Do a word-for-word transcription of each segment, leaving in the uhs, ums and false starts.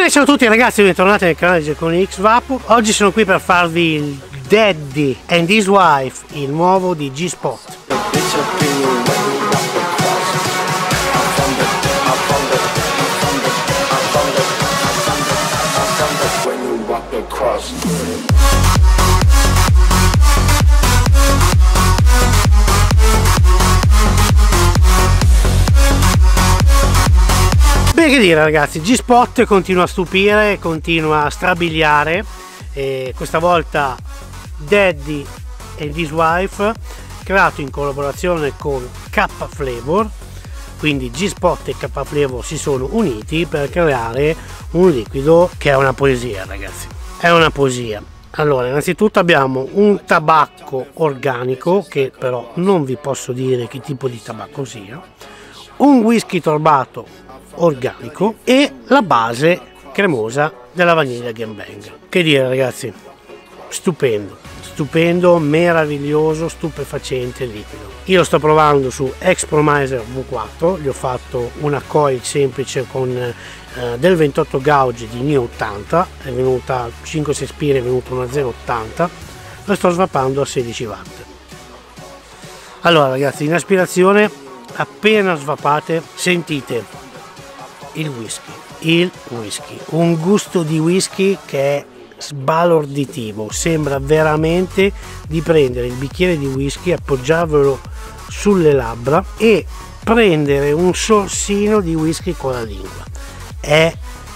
Bene, ciao a tutti ragazzi, bentornati nel canale di Gecconi X Vapo. Oggi sono qui per farvi il Daddy and His Wife, il nuovo di G-Spot. Beh, che dire ragazzi, G-Spot continua a stupire, continua a strabiliare, e questa volta Daddy and His Wife, creato in collaborazione con K Flavor, quindi G-Spot e K Flavor si sono uniti per creare un liquido che è una poesia ragazzi, è una poesia. Allora, innanzitutto abbiamo un tabacco organico, che però non vi posso dire che tipo di tabacco sia, un whisky torbato organico e la base cremosa della vaniglia Ganbang. Che dire ragazzi, stupendo, stupendo, meraviglioso, stupefacente liquido. Io sto provando su Expromiser V quattro, gli ho fatto una coil semplice con eh, del ventotto gauge di Neo ottanta, è venuta cinque sei spire, è venuta una zero ottanta, lo sto svappando a sedici watt. Allora ragazzi, in aspirazione, appena svapate sentite il whisky, il whisky, un gusto di whisky che è sbalorditivo, sembra veramente di prendere il bicchiere di whisky, appoggiarvelo sulle labbra e prendere un sorsino di whisky con la lingua. È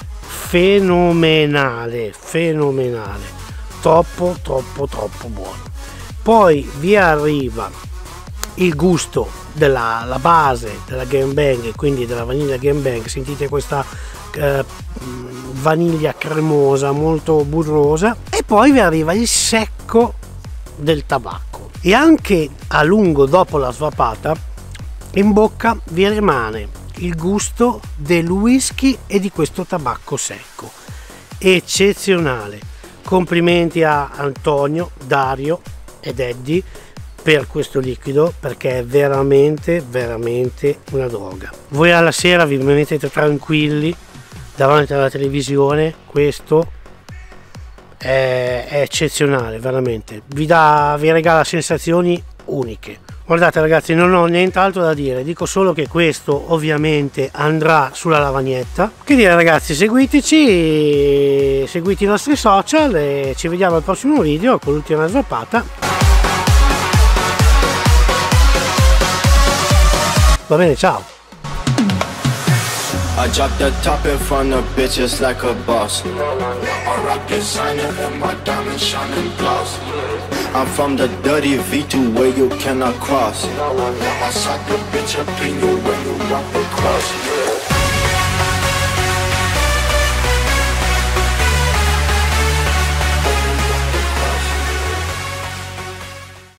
fenomenale, fenomenale, troppo troppo troppo buono. Poi vi arriva il gusto della la base della Ganbang, quindi della vaniglia Ganbang, sentite questa eh, vaniglia cremosa molto burrosa, e poi vi arriva il secco del tabacco, e anche a lungo dopo la svapata in bocca vi rimane il gusto del whisky e di questo tabacco secco. Eccezionale, complimenti a Antonio, Dario ed Eddie per questo liquido, perché è veramente veramente una droga. Voi alla sera vi mettete tranquilli davanti alla televisione, questo è, è eccezionale, veramente vi dà, vi regala sensazioni uniche. Guardate ragazzi, non ho nient'altro da dire, dico solo che questo ovviamente andrà sulla lavagnetta. Che dire ragazzi, seguiteci, seguite i nostri social e ci vediamo al prossimo video con l'ultima svappata. Va bene, ciao. I drop the top in front of bitches like a boss. I rock designer and my diamonds shining gloss. I'm from the dirty V two where you cannot cross. I suck a bitch up in you when you walk across.